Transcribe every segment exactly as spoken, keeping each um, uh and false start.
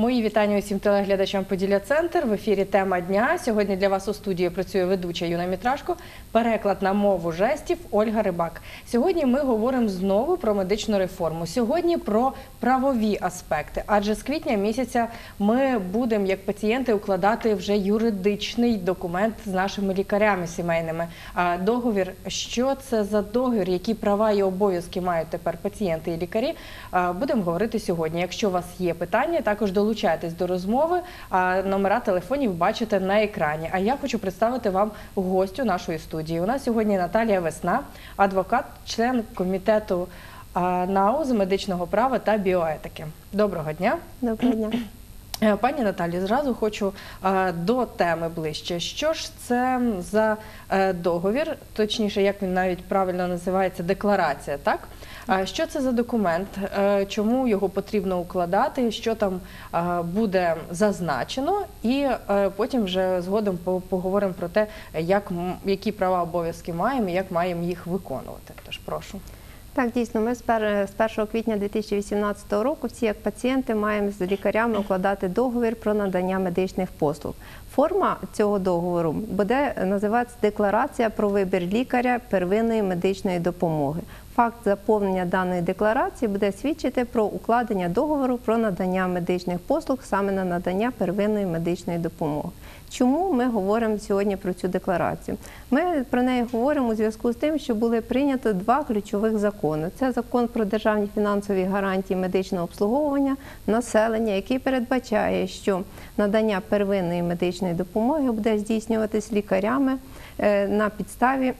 Мої вітання усім телеглядачам Поділля Центр. В ефірі «Тема дня». Сьогодні для вас у студії працює ведуча Юна Мітрашко, переклад на мову жестів Ольга Рибак. Сьогодні ми говоримо знову про медичну реформу. Сьогодні про правові аспекти, адже з квітня місяця ми будемо, як пацієнти, укладати вже юридичний документ з нашими лікарями сімейними. Договір, що це за договір, які права і обов'язки мають тепер пацієнти і лікарі, будемо говорити сьогодні. Якщо у вас є питання, також долучайтесь до розмови, а номера телефонів бачите на екрані. А я хочу представити вам гостю нашої студії. У нас сьогодні Наталія Весна, адвокат, член комітету НАУ з медичного права та біоетики. Доброго дня. Доброго дня. Пані Наталі, зразу хочу до теми ближче. Що ж це за договір, точніше, як він навіть правильно називається, декларація, так? Що це за документ, чому його потрібно укладати, що там буде зазначено, і потім вже згодом поговоримо про те, як, які права, обов'язки маємо і як маємо їх виконувати. Тож прошу. Так, дійсно, ми з першого квітня дві тисячі вісімнадцятого року всі як пацієнти маємо з лікарями укладати договір про надання медичних послуг. Форма цього договору буде називатися «Декларація про вибір лікаря первинної медичної допомоги». Факт заповнення даної декларації буде свідчити про укладення договору про надання медичних послуг саме на надання первинної медичної допомоги. Чому ми говоримо сьогодні про цю декларацію? Ми про неї говоримо у зв'язку з тим, що були прийнято два ключових закони. Це закон про державні фінансові гарантії медичного обслуговування населення, який передбачає, що надання первинної медичної допомоги буде здійснюватись лікарями на підставі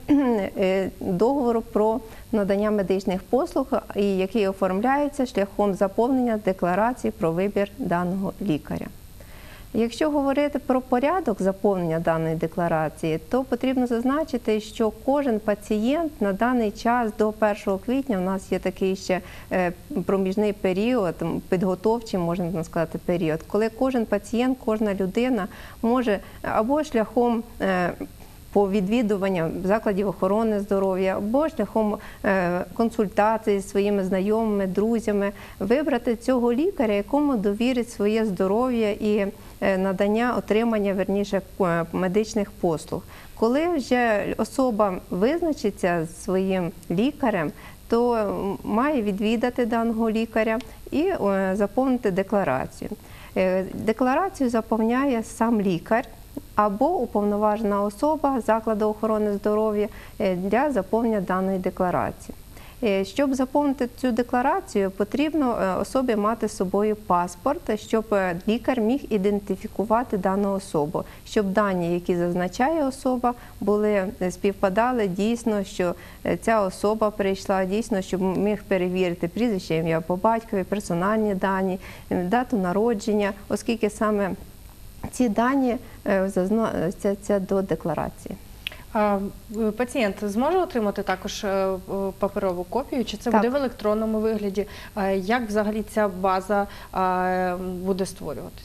договору про надання медичних послуг, і який оформляється шляхом заповнення декларації про вибір даного лікаря. Якщо говорити про порядок заповнення даної декларації, то потрібно зазначити, що кожен пацієнт на даний час до першого квітня, у нас є такий ще проміжний період, підготовчий, можна сказати, період, коли кожен пацієнт, кожна людина може або шляхом по відвідуванню закладів охорони здоров'я, або шляхом консультацій зі своїми знайомими, друзями, вибрати цього лікаря, якому довірить своє здоров'я і надання, отримання, верніше, медичних послуг. Коли вже особа визначиться зі своїм лікарем, то має відвідати даного лікаря і заповнити декларацію. Декларацію заповняє сам лікар або уповноважена особа закладу охорони здоров'я для заповнення даної декларації. Щоб заповнити цю декларацію, потрібно особі мати з собою паспорт, щоб лікар міг ідентифікувати дану особу, щоб дані, які зазначає особа, були, співпадали дійсно, що ця особа прийшла, дійсно, щоб міг перевірити прізвище, ім'я по батькові, персональні дані, дату народження, оскільки саме ці дані заносяться до декларації. А пацієнт зможе отримати також паперову копію, чи це так буде в електронному вигляді? Як взагалі ця база буде створюватись?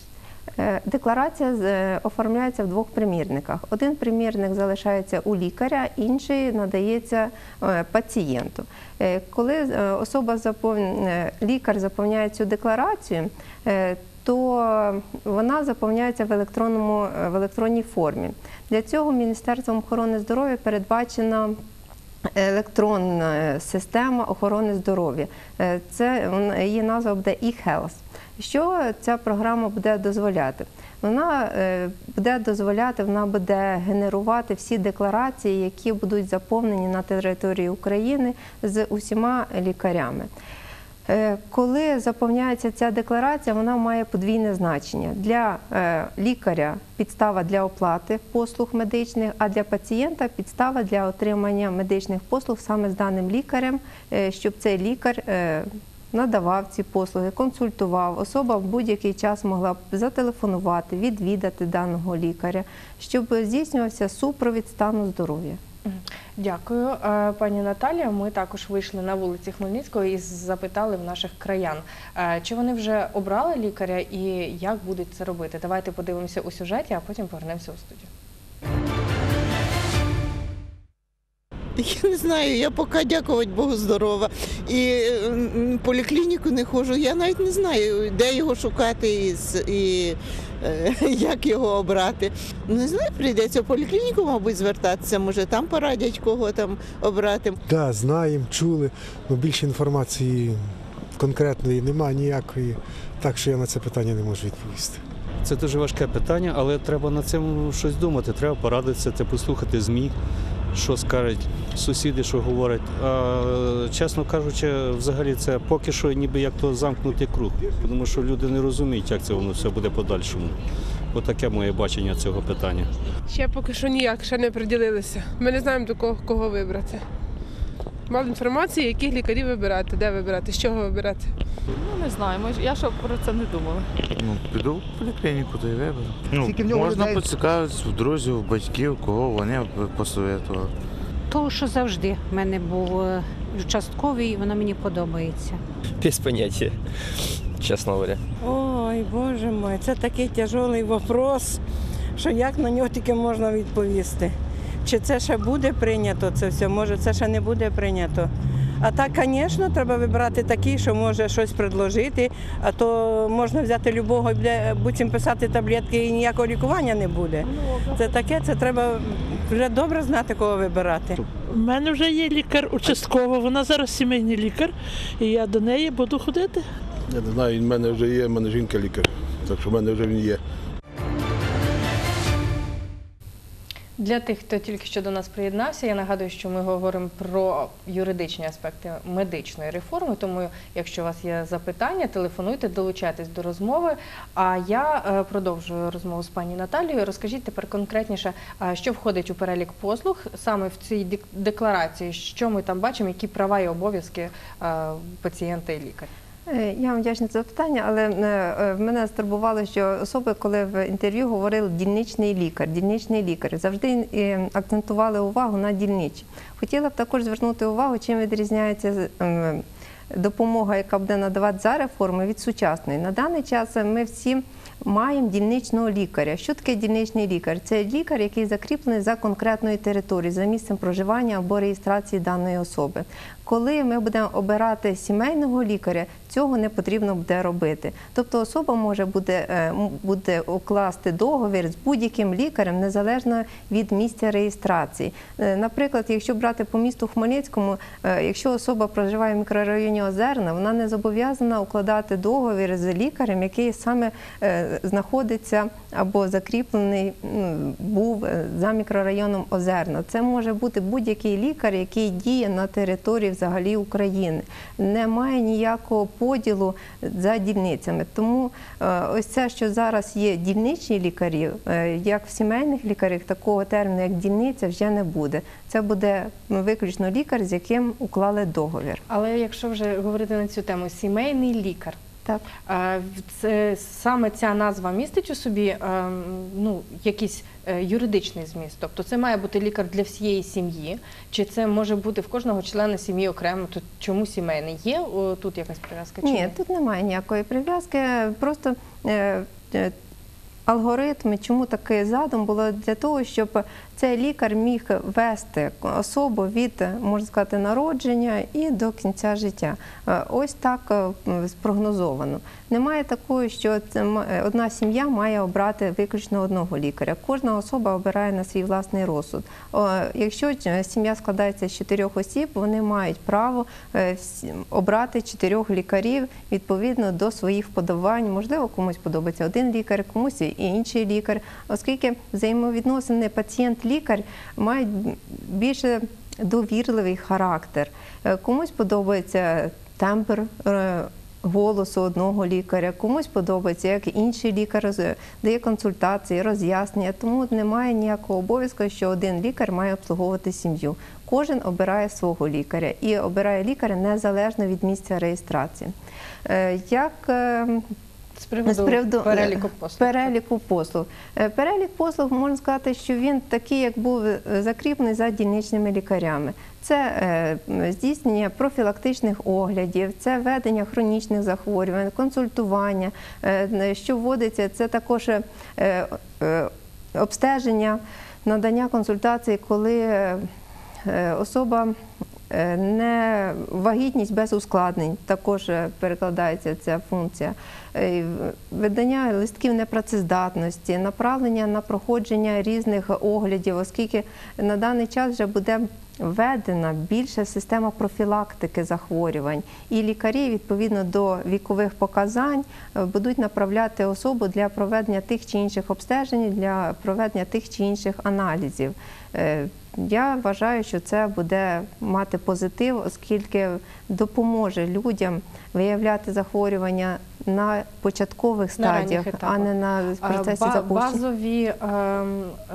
Декларація оформляється в двох примірниках. Один примірник залишається у лікаря, інший надається пацієнту. Коли особа заповнює, лікар заповняє цю декларацію, то вона заповняється в, електронному, в електронній формі. Для цього Міністерством охорони здоров'я передбачена електронна система охорони здоров'я. Це, її назва буде e-Health. Що ця програма буде дозволяти? Вона буде дозволяти, вона буде генерувати всі декларації, які будуть заповнені на території України з усіма лікарями. Коли заповняється ця декларація, вона має подвійне значення. Для лікаря підстава для оплати послуг медичних, а для пацієнта підстава для отримання медичних послуг саме з даним лікарем, щоб цей лікар надавав ці послуги, консультував. Особа в будь-який час могла б зателефонувати, відвідати даного лікаря, щоб здійснювався супровід стану здоров'я. Дякую, пані Наталія. Ми також вийшли на вулиці Хмельницького і запитали в наших краян, чи вони вже обрали лікаря і як будуть це робити. Давайте подивимося у сюжеті, а потім повернемося у студію. Я не знаю, я поки, дякувати Богу, здорова. І м, поліклініку не ходжу, я навіть не знаю, де його шукати і, з- і е, як його обрати. Не знаю, прийдеться в поліклініку, мабуть, звертатися, може там порадять, кого там обрати. Так, знаємо, чули, але більше інформації конкретної немає ніякої, так що я на це питання не можу відповісти. Це дуже важке питання, але треба над цим щось думати. Треба порадитися, це послухати ЗМІ, що скажуть сусіди, що говорять. А, чесно кажучи, взагалі це поки що ніби як то замкнутий круг, тому що люди не розуміють, як це воно все буде подальшому. Отаке моє бачення цього питання. Ще поки що ніяк, ще не приділилися. Ми не знаємо, до кого, кого вибрати. Мало інформації, яких лікарів вибирати, де вибирати, з чого вибирати. Ну, не знаю, може, я ще про це не думала. Ну, піду в поліклініку та й виберу. Ну, Скільки в нього можна людей? поцікавитися в друзів, батьків, кого вони б посоветували. Того, що завжди в мене був е, участковий, воно мені подобається. Без поняття, чесно говоря. Ой, Боже мой, це такий тяжкий вопрос, що як на нього тільки можна відповісти. Чи це ще буде прийнято, це все, може це ще не буде прийнято. А так, звісно, треба вибирати такий, що може щось предложити, а то можна взяти любого, будь-цим писати таблетки і ніякого лікування не буде. Це таке, це треба вже добре знати, кого вибирати. У мене вже є лікар участкова, вона зараз сімейний лікар, і я до неї буду ходити. Я не знаю, в мене вже є, в мене жінка лікар, так що в мене вже він є. Для тих, хто тільки що до нас приєднався, я нагадую, що ми говоримо про юридичні аспекти медичної реформи, тому якщо у вас є запитання, телефонуйте, долучайтесь до розмови. А я е, продовжую розмову з пані Наталією. Розкажіть тепер конкретніше, а що входить у перелік послуг саме в цій дек- декларації, що ми там бачимо, які права і обов'язки е, пацієнта і лікаря. Е, Я вам вдячна за запитання, але е, в мене стурбувало, що особи, коли в інтерв'ю говорили дільничний лікар, дільничний лікар, завжди е, акцентували увагу на дільничі. Хотіла б також звернути увагу, чим відрізняється е, допомога, яка буде надавати за реформи, від сучасної. На даний час ми всі маємо дільничного лікаря. Що таке дільничний лікар? Це лікар, який закріплений за конкретною територією, за місцем проживання або реєстрації даної особи. Коли ми будемо обирати сімейного лікаря, цього не потрібно буде робити. Тобто особа може буде, е, м- буде укласти договір з будь-яким лікарем, незалежно від місця реєстрації. Е, Наприклад, якщо брати по місту Хмельницькому, е, якщо особа проживає в мікрорайоні Озерна, вона не зобов'язана укладати договір з лікарем, який саме е, знаходиться або закріплений м, був е, за мікрорайоном Озерна. Це може бути будь-який лікар, який діє на території взагалі України. Немає ніякого поділу за дільницями. Тому е, ось це, що зараз є дільничні лікарі, е, як в сімейних лікарях, такого терміну, як дільниця, вже не буде. Це буде виключно лікар, з яким уклали договір. Але якщо вже говорити на цю тему, сімейний лікар, Так. Е, Це саме ця назва містить у собі е, ну, якийсь е, юридичний зміст. Тобто це має бути лікар для всієї сім'ї, чи це може бути в кожного члена сім'ї окремо? Тут чому сімейний? Є о, тут якась прив'язка? чи Ні, тут немає ніякої прив'язки. Просто е, е, алгоритм, чому такий задум, було для того, щоб цей лікар міг вести особу від, можна сказати, народження і до кінця життя. Е, Ось так е, спрогнозовано. Немає такого, що це м- одна сім'я має обрати виключно одного лікаря. Кожна особа обирає на свій власний розсуд. О, Якщо ч- сім'я складається з чотирьох осіб, вони мають право е, всі- обрати чотирьох лікарів відповідно до своїх вподобань. Можливо, комусь подобається один лікар, комусь і інший лікар, оскільки взаємовідносини пацієнт-лікар мають більше довірливий характер. Е, Комусь подобається тембр е, голосу одного лікаря, комусь подобається, як інший лікар роз- дає консультації, роз'яснення. Тому немає ніякого обов'язку, що один лікар має обслуговувати сім'ю. Кожен обирає свого лікаря і обирає лікаря незалежно від місця реєстрації. Е, Як е, З приводу, З приводу, переліку е, послуг. Переліку послуг. Е, Перелік послуг, можна сказати, що він такий, як був е, закріплений за дільничними лікарями. Це е, здійснення профілактичних оглядів, це ведення хронічних захворювань, консультування. Е, Що вводиться, це також е, е, обстеження, надання консультацій, коли е, Е, Особа е, не вагітність без ускладнень, також е, перекладається ця функція. Е, Видання листків непрацездатності, направлення на проходження різних оглядів, оскільки на даний час вже буде введена більша система профілактики захворювань. І лікарі, відповідно до вікових показань, будуть направляти особу для проведення тих чи інших обстежень, для проведення тих чи інших аналізів. Я вважаю, що це буде мати позитив, оскільки допоможе людям виявляти захворювання на початкових стадіях, а не на процесі Ба- запущення. Базові, е, е,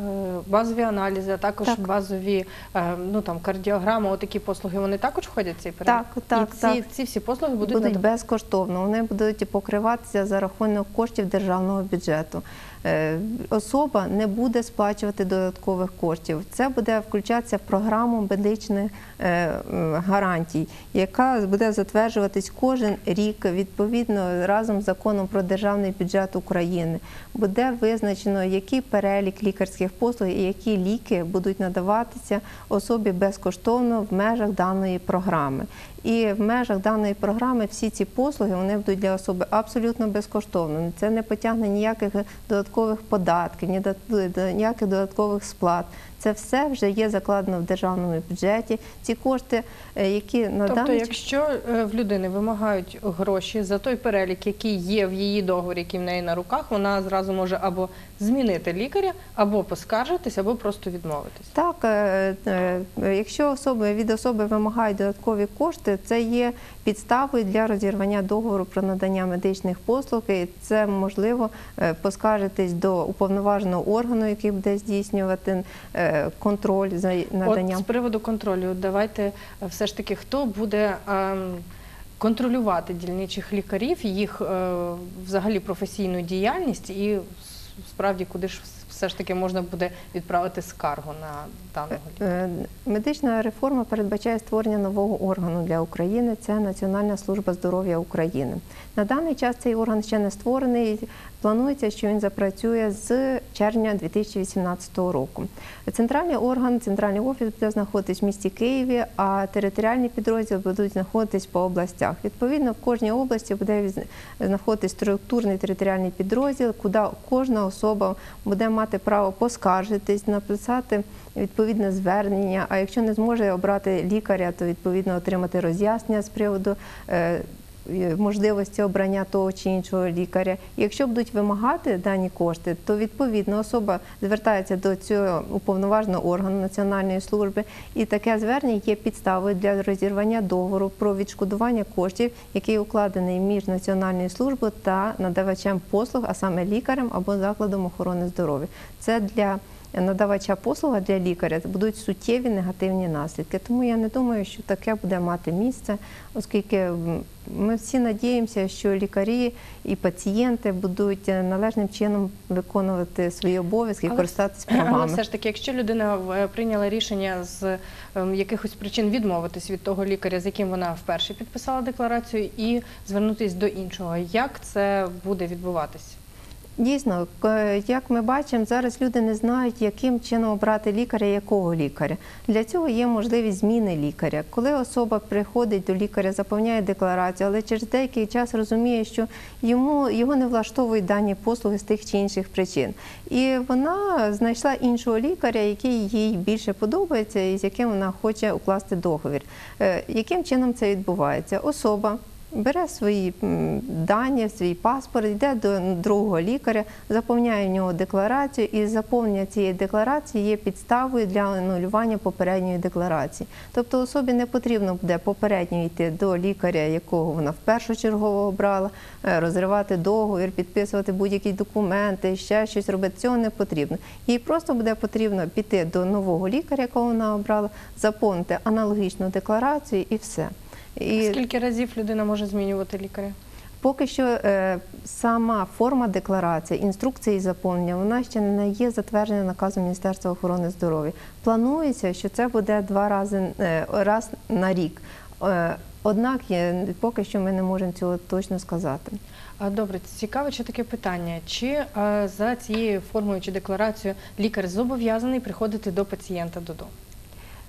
базові аналізи, а також Так. базові е, ну, там, кардіограми, отакі послуги, вони також входять в цей перелік? Так, так, І ці, так. ці всі послуги будуть, будуть надавати? безкоштовно. Вони будуть покриватися за рахунок коштів державного бюджету. Е, Особа не буде сплачувати додаткових коштів. Це буде включатися в програму медичних е, е, гарантій, яка буде затверджуватись кожен рік відповідно разом з законом про державний бюджет України. Буде визначено, який перелік лікарських послуг і які ліки будуть надаватися особі безкоштовно в межах даної програми. І в межах даної програми всі ці послуги вони будуть для особи абсолютно безкоштовно. Це не потягне ніяких додаткових податків, ні до- ніяких додаткових сплат. Це все вже є закладено в державному бюджеті. Ці кошти, е, які на Тобто, даний час... якщо е, в людини вимагають гроші за той перелік, який є в її договорі, який в неї на руках, вона зразу може або змінити лікаря, або поскаржитись, або просто відмовитись. Так, е, е, якщо особи, від особи вимагають додаткові кошти, це є підставою для розірвання договору про надання медичних послуг. І це можливо е, поскаржитись до уповноваженого органу, який буде здійснювати е, контроль за наданням. От з приводу контролю, давайте е, все ж таки, хто буде ем, контролювати дільничих лікарів, їх е, взагалі професійну діяльність і с- справді куди ж все ж таки можна буде відправити скаргу на даного лікаря? Е, Медична реформа передбачає створення нового органу для України – це Національна служба здоров'я України. На даний час цей орган ще не створений. Планується, що він запрацює з червня дві тисячі вісімнадцятого року. Центральний орган, центральний офіс буде знаходитись в місті Києві, а територіальні підрозділи будуть знаходитись по областях. Відповідно, в кожній області буде знаходитись структурний територіальний підрозділ, куди кожна особа буде мати право поскаржитись, написати відповідне звернення, а якщо не зможе обрати лікаря, то відповідно отримати роз'яснення з приводу е, можливості обрання того чи іншого лікаря. І якщо будуть вимагати дані кошти, то відповідно особа звертається до цього уповноваженого органу Національної служби, і таке звернення є підставою для розірвання договору про відшкодування коштів, який укладений між Національною службою та надавачем послуг, а саме лікарем або закладом охорони здоров'я. Це для надавача послуга, для лікаря будуть суттєві негативні наслідки. Тому я не думаю, що таке буде мати місце, оскільки ми всі надіємося, що лікарі і пацієнти будуть належним чином виконувати свої обов'язки і користатися правами. Але все ж таки, якщо людина е, прийняла рішення з ем, якихось причин відмовитись від того лікаря, з яким вона вперше підписала декларацію, і звернутись до іншого, як це буде відбуватись? Дійсно, к- як ми бачимо, зараз люди не знають, яким чином обрати лікаря, якого лікаря. Для цього є можливість зміни лікаря. Коли особа приходить до лікаря, заповняє декларацію, але через деякий час розуміє, що йому, його не влаштовують дані послуги з тих чи інших причин. І вона знайшла іншого лікаря, який їй більше подобається і з яким вона хоче укласти договір. Е, Яким чином це відбувається? Особа бере свої м, дані, свій паспорт, йде до другого лікаря, заповняє в нього декларацію, і заповнення цієї декларації є підставою для анулювання попередньої декларації. Тобто особі не потрібно буде попередньо йти до лікаря, якого вона першочергово обрала, е, розривати договір, підписувати будь-які документи, ще щось робити. Цього не потрібно. Їй просто буде потрібно піти до нового лікаря, якого вона обрала, заповнити аналогічну декларацію і все. І Скільки разів людина може змінювати лікаря? поки що е, сама форма декларації, інструкції заповнення, вона ще не є затверджена наказом Міністерства охорони здоров'я. Планується, що це буде два рази е, раз на рік. Е, Однак є, поки що ми не можемо цього точно сказати. А, Добре, цікаве ще таке питання. Чи е, за цією формою чи декларацією лікар зобов'язаний приходити до пацієнта додому?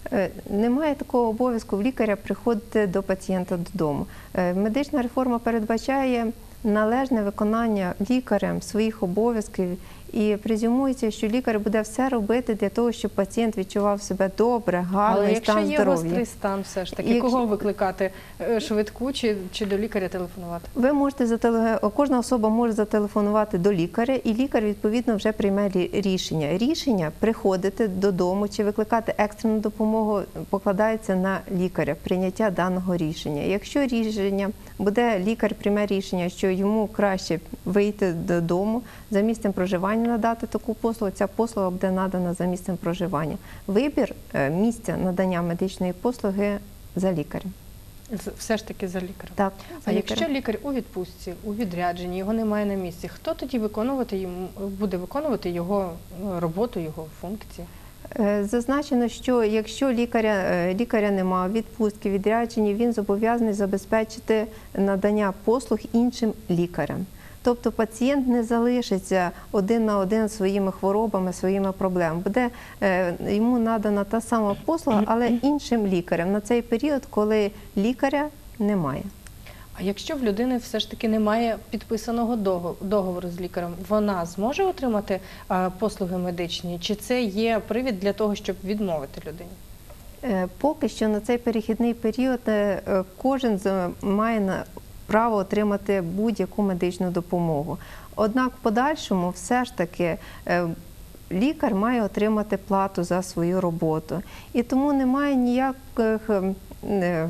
Е, Немає такого обов'язку в лікаря приходити до пацієнта додому. Е, Медична реформа передбачає належне виконання лікарем своїх обов'язків і презюмується, що лікар буде все робити для того, щоб пацієнт відчував себе добре, гарний Але якщо стан є здоров'я. гострий стан все ж таки, Якщо- кого викликати? Е, Швидку чи, чи до лікаря телефонувати? Ви можете зателе... кожна особа може зателефонувати до лікаря, і лікар відповідно вже прийме лі- рішення. Рішення приходити додому чи викликати екстрену допомогу покладається на лікаря, прийняття даного рішення. Якщо рішення буде, лікар прийме рішення, що йому краще вийти додому, за місцем проживання надати таку послугу, ця послуга буде надана за місцем проживання. Вибір е, місця надання медичної послуги за лікарем. З- Все ж таки за лікарем. Так, А за якщо лікарем. лікар у відпустці, у відрядженні, його немає на місці, хто тоді виконувати йому буде виконувати його е, роботу, його функції? Е, Зазначено, що якщо лікаря, е, лікаря немає, відпустки, відряджені, він зобов'язаний забезпечити надання послуг іншим лікарям. Тобто пацієнт не залишиться один на один зі своїми хворобами, своїми проблемами. Буде е, йому надана та сама послуга, але іншим лікарям на цей період, коли лікаря немає. А якщо в людини все ж таки немає підписаного дого- договору з лікарем, вона зможе отримати е, послуги медичні? Чи це є привід для того, щоб відмовити людині? Е, Поки що на цей перехідний період е, е, кожен з- має на- право отримати будь-яку медичну допомогу. Однак в подальшому все ж таки е, лікар має отримати плату за свою роботу. І тому немає ніяких е,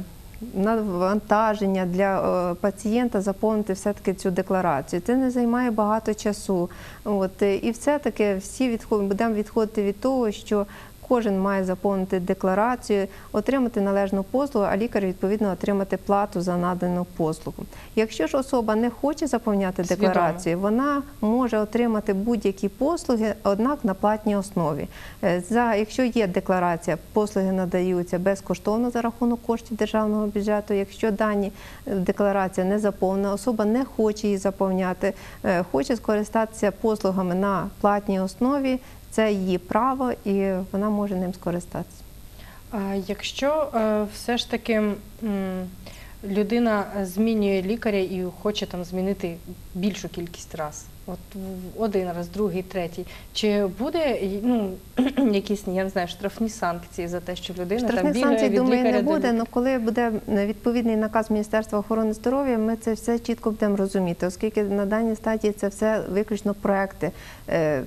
навантаження для е, пацієнта заповнити все-таки цю декларацію. Це не займає багато часу. От, е, і все-таки всі відход- будемо відходити від того, що кожен має заповнити декларацію, отримати належну послугу, а лікар, відповідно, отримати плату за надану послугу. Якщо ж особа не хоче заповняти Свідомо. декларацію, вона може отримати будь-які послуги, однак на платній основі. Е, За, якщо є декларація, послуги надаються безкоштовно за рахунок коштів державного бюджету. Якщо дані е, декларація не заповнена, особа не хоче її заповняти, е, хоче скористатися послугами на платній основі, це її право, і вона може ним скористатися. А якщо е, все ж таки м, людина змінює лікаря і хоче там змінити більшу кількість раз, от в- один раз, другий, третій, чи буде ну, якісь, я не знаю, штрафні санкції за те, що людина там Штрафних бігає санкцій, від думаю, лікаря не до буде, лікаря? але коли буде відповідний наказ Міністерства охорони здоров'я, ми це все чітко будемо розуміти, оскільки на даній стадії це все виключно проекти е,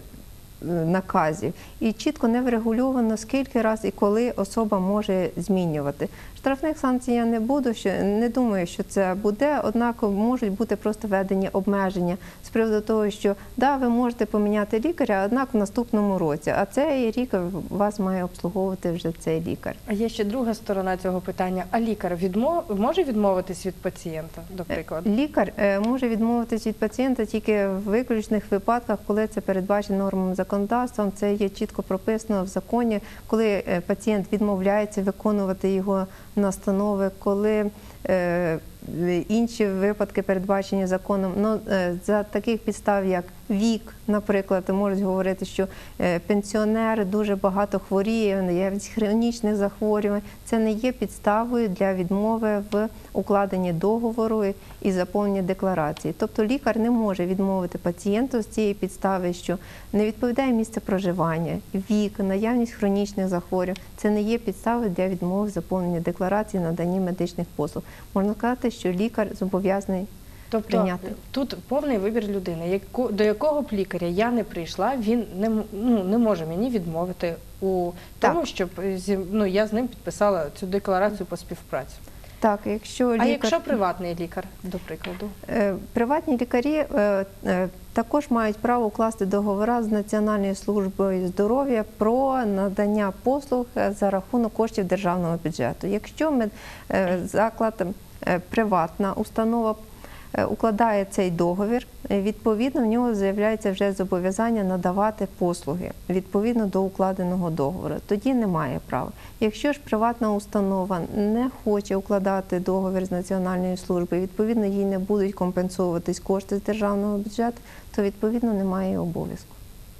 наказів. І чітко не врегульовано, скільки раз і коли особа може змінювати. Штрафних санкцій я не буду, що не думаю, що це буде, однак можуть бути просто введені обмеження з приводу того, що да, ви можете поміняти лікаря, однак в наступному році, а цей рік вас має обслуговувати вже цей лікар. А є ще друга сторона цього питання. А лікар відмов... може відмовитись від пацієнта, до прикладу? Лікар е, може відмовитись від пацієнта тільки в виключних випадках, коли це передбачено нормами законодавством. Це є чітко прописано в законі, коли е, пацієнт відмовляється виконувати його настанови, коли е, інші випадки передбачені законом. Ну, е, за таких підстав, як вік, наприклад, можуть говорити, що е, пенсіонер дуже багато хворіє, наявність хронічних захворювань. Це не є підставою для відмови в укладенні договору і заповненні декларації. Тобто лікар не може відмовити пацієнту з цієї підстави, що не відповідає місце проживання, вік, наявність хронічних захворювань. Це не є підставою для відмови в заповненні декларації, наданні медичних послуг. Можна сказати, що лікар зобов'язаний Тобто прийняти. тут повний вибір людини. Яку, до якого б лікаря я не прийшла, він не, м- ну, не може мені відмовити у тому, Так. щоб зі, ну, я з ним підписала цю декларацію по співпраці. Так, якщо А лікар... якщо приватний лікар, до прикладу? Е, Приватні лікарі е, е, також мають право укласти договори з Національною службою здоров'я про надання послуг е, за рахунок коштів державного бюджету. Якщо мед- е, заклад, е, приватна установа е, укладає цей договір, е, відповідно в нього з'являється вже зобов'язання надавати послуги відповідно до укладеного договору. Тоді немає права. Якщо ж приватна установа не хоче укладати договір з Національною службою, відповідно їй не будуть компенсовуватись кошти з державного бюджету, то відповідно немає обов'язку.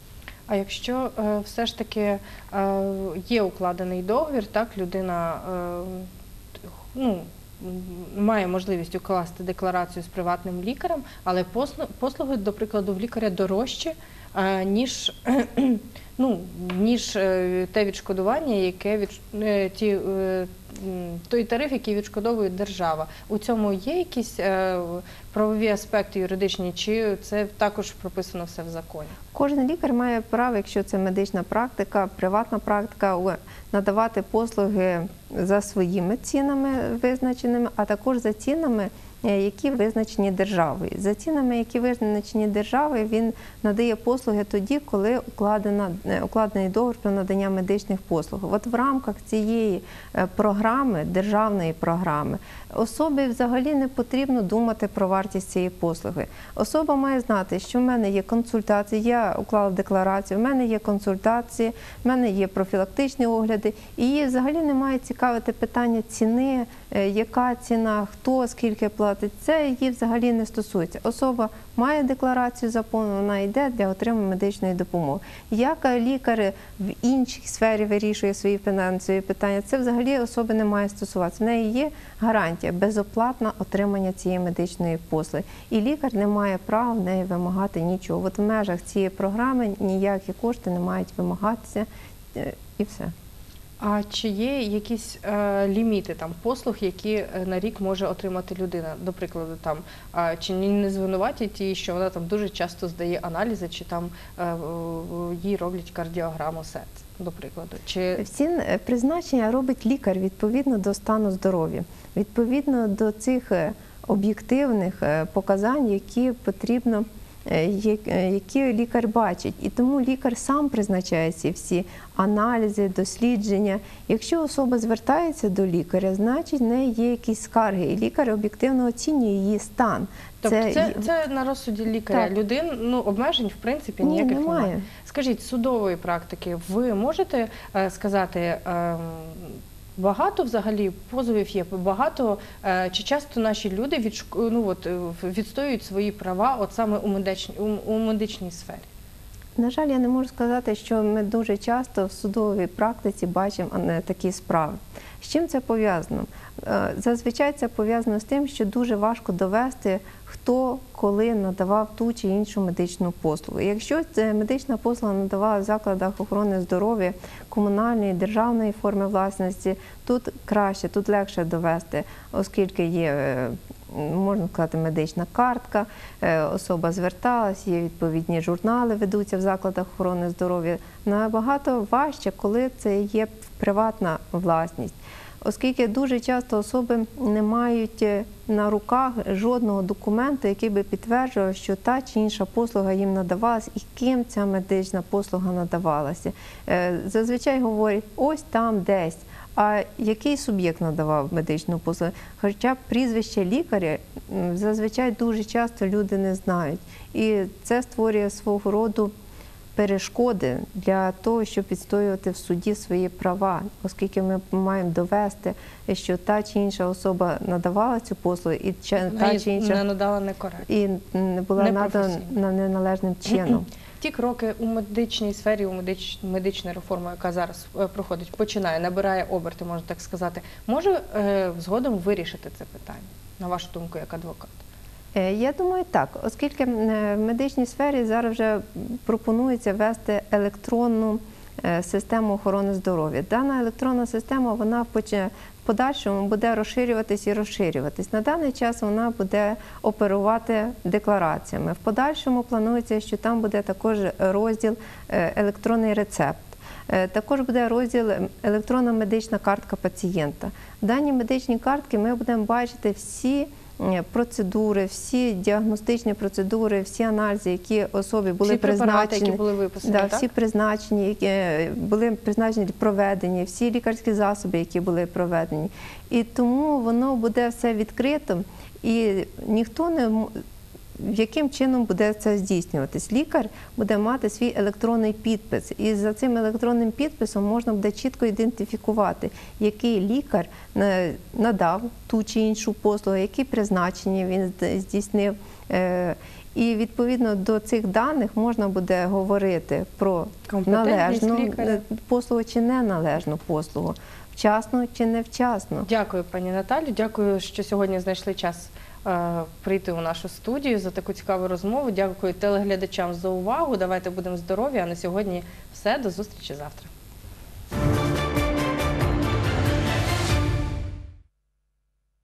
А якщо е, все ж таки е, є укладений договір, так, людина е, ну, м, має можливість укласти декларацію з приватним лікарем, але послу- послуги, до прикладу, в лікаря дорожчі, е, ніж, ну, ніж е, те відшкодування, яке від, е, ті, е, м, той тариф, який відшкодовує держава. У цьому є якісь е, правові аспекти юридичні, чи це також прописано все в законі? Кожен лікар має право, якщо це медична практика, приватна практика, у- надавати послуги за своїми цінами визначеними, а також за цінами, е, які визначені державою. За цінами, які визначені державою, він надає послуги тоді, коли укладена, е, укладений договір про надання медичних послуг. От в рамках цієї е, програми, державної програми, особі взагалі не потрібно думати про вартість цієї послуги. Особа має знати, що в мене є консультації, я уклала декларацію, в мене є консультації, в мене є профілактичні огляди, і її взагалі не має цікавити питання ціни, е, яка ціна, хто, скільки платить. Це її взагалі не стосується. Особа має декларацію заповнену, вона йде для отримання медичної допомоги. Як лікар в іншій сфері вирішує свої фінансові питання, це взагалі особи не має стосуватися. В неї є гарантія безоплатне отримання цієї медичної послуги. І лікар не має права в неї вимагати нічого. От в межах цієї програми ніякі кошти не мають вимагатися, е, і все. А чи є якісь е, ліміти там послуг, які е, на рік може отримати людина? До прикладу, там е, чи ні- не звинуватять її, що вона там дуже часто здає аналізи, чи там е, е, їй роблять кардіограму серця, до прикладу? Чи Всі е, призначення робить лікар відповідно до стану здоров'я, відповідно до цих е, об'єктивних е, показань, які потрібно, е, я- е, які лікар бачить. І тому лікар сам призначає ці всі аналізи, дослідження. Якщо особа звертається до лікаря, значить в неї є якісь скарги, і лікар об'єктивно оцінює її стан. тобто це, Це- це на розсуді лікаря? Так. Людин, ну, обмежень, в принципі, Ні, ніяких немає. немає. Скажіть, з судової практики, ви можете е, сказати, ем, багато взагалі позовів є, багато, е, чи часто наші люди відшк- ну, от, е, відстоюють свої права от саме у медичній, у, у медичній сфері? На жаль, я не можу сказати, що ми дуже часто в судовій практиці бачимо е, такі справи. З чим це пов'язано? Е, Зазвичай це пов'язано з тим, що дуже важко довести, хто коли надавав ту чи іншу медичну послугу. Якщо ця медична послуга надавала в закладах охорони здоров'я комунальної, державної форми власності, тут краще, тут легше довести, оскільки є, е, можна сказати, медична картка, е, особа зверталась, є відповідні журнали, ведуться в закладах охорони здоров'я. Набагато важче, коли це є приватна власність. Оскільки дуже часто особи не мають на руках жодного документу, який би підтверджував, що та чи інша послуга їм надавалась і ким ця медична послуга надавалася. Е, Зазвичай говорять, ось там десь. А який суб'єкт надавав медичну послугу? Хоча б прізвище лікаря м, зазвичай дуже часто люди не знають. І це створює свого роду перешкоди для того, щоб відстоювати в суді свої права, оскільки ми маємо довести, що та чи інша особа надавала цю послугу, і чи- Вона та її чи інша не надала некоректно. і не була надана Непрофесійно. неналежним чином. Ті кроки у медичній сфері, у медич... медична реформа, яка зараз е, проходить, починає, набирає оберти, можна так сказати, може е, згодом вирішити це питання, на вашу думку, як адвокат? Е, Я думаю, так, оскільки е, в медичній сфері зараз вже пропонується ввести електронну е, систему охорони здоров'я. Дана електронна система, вона в поч- в подальшому буде розширюватись і розширюватись. На даний час вона буде оперувати деклараціями. В подальшому планується, що там буде також розділ е, електронний рецепт. Е, Також буде розділ електронна медична картка пацієнта. В даній медичній картці ми будемо бачити всі е, процедури, всі діагностичні процедури, всі аналізи, які особі були Всі препарати, призначені, які були виписані, да, так? всі призначені, які е, були призначені для проведення, всі лікарські засоби, які були проведені. І тому воно буде все відкрито, і ніхто не м- яким чином буде це здійснюватись. Лікар буде мати свій електронний підпис, і за цим електронним підписом можна буде чітко ідентифікувати, який лікар е, надав ту чи іншу послугу, які призначення він зд- здійснив. Е, І відповідно до цих даних можна буде говорити про Компетентність належну лікаря. послугу чи неналежну послугу, вчасно чи невчасно. Дякую, пані Наталю. Дякую, що сьогодні знайшли час е, прийти у нашу студію за таку цікаву розмову. Дякую телеглядачам за увагу. Давайте будемо здорові. А на сьогодні все. До зустрічі завтра.